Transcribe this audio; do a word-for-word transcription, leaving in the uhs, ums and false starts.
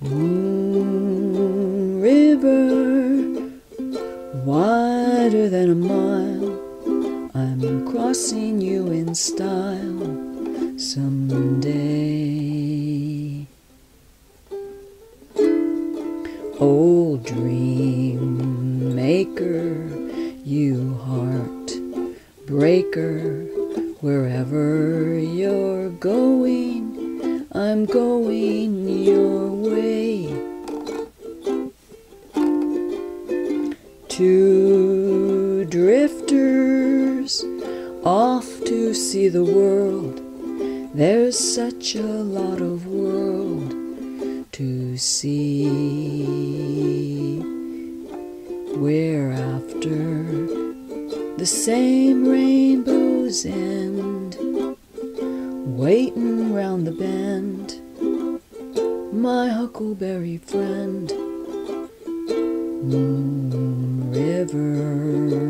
Moon river, wider than a mile, I'm crossing you in style someday. Old dream maker, you heart breaker, wherever you're going, I'm going your way. Two drifters off to see the world, there's such a lot of world to see. We're after the same rainbow's end, waiting round the bend, my huckleberry friend. Moon river,